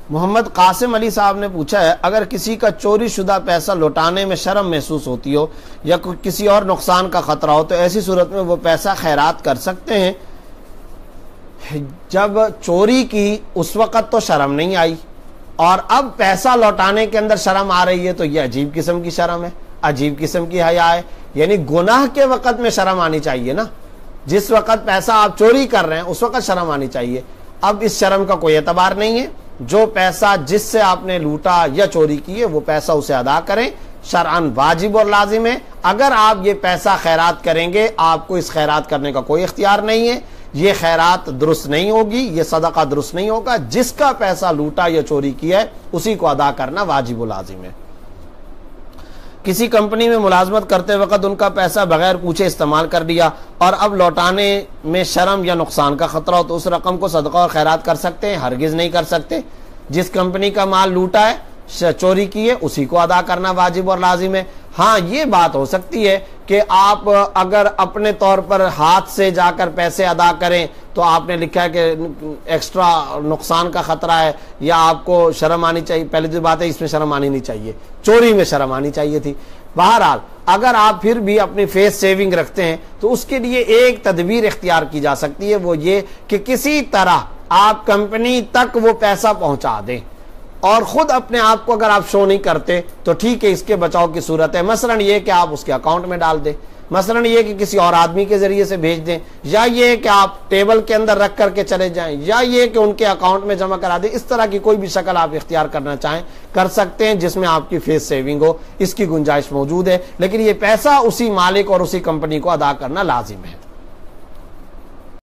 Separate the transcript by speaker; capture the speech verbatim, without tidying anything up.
Speaker 1: मोहम्मद कासिम अली साहब ने पूछा है, अगर किसी का चोरी शुदा पैसा लौटाने में शर्म महसूस होती हो या किसी और नुकसान का खतरा हो तो ऐसी सूरत में वो पैसा खैरात कर सकते हैं? जब चोरी की उस वक़्त तो शर्म नहीं आई और अब पैसा लौटाने के अंदर शर्म आ रही है तो ये अजीब किस्म की शर्म है, अजीब किस्म की हया है। यानी गुनाह के वक़्त में शर्म आनी चाहिए ना, जिस वक़्त पैसा आप चोरी कर रहे हैं उस वक़्त शर्म आनी चाहिए। अब इस शर्म का कोई एतबार नहीं है। जो पैसा जिससे आपने लूटा या चोरी की है वो पैसा उसे अदा करें, शरअन वाजिब और लाजिम है। अगर आप ये पैसा खैरात करेंगे, आपको इस खैरात करने का कोई इख्तियार नहीं है, ये खैरात दुरुस्त नहीं होगी, ये सदका दुरुस्त नहीं होगा। जिसका पैसा लूटा या चोरी किया है उसी को अदा करना वाजिब और लाजिम है। किसी कंपनी में मुलाजमत करते वक्त उनका पैसा बगैर पूछे इस्तेमाल कर दिया और अब लौटाने में शर्म या नुकसान का खतरा हो तो उस रकम को सदका और खैरात कर सकते हैं? हरगिज नहीं कर सकते। जिस कंपनी का माल लूटा है, चोरी की है, उसी को अदा करना वाजिब और लाजिम है। हाँ, ये बात हो सकती है कि आप अगर अपने तौर पर हाथ से जाकर पैसे अदा करें तो आपने लिखा है कि एक्स्ट्रा नुकसान का खतरा है या आपको शर्म आनी चाहिए। पहले जो बात है इसमें शर्म आनी नहीं चाहिए, चोरी में शर्म आनी चाहिए थी। बहरहाल अगर आप फिर भी अपनी फेस सेविंग रखते हैं तो उसके लिए एक तदबीर इख्तियार की जा सकती है, वो ये कि किसी तरह आप कंपनी तक वो पैसा पहुंचा दें और खुद अपने आप को अगर आप शो नहीं करते तो ठीक है, इसके बचाव की सूरत है। मसलन ये कि आप उसके अकाउंट में डाल दें, मसलन ये कि किसी और आदमी के जरिए से भेज दें, या ये कि आप टेबल के अंदर रख करके चले जाएं, या ये कि उनके अकाउंट में जमा करा दें। इस तरह की कोई भी शक्ल आप इख्तियार करना चाहें कर सकते हैं जिसमें आपकी फेस सेविंग हो, इसकी गुंजाइश मौजूद है। लेकिन ये पैसा उसी मालिक और उसी कंपनी को अदा करना लाजिम है।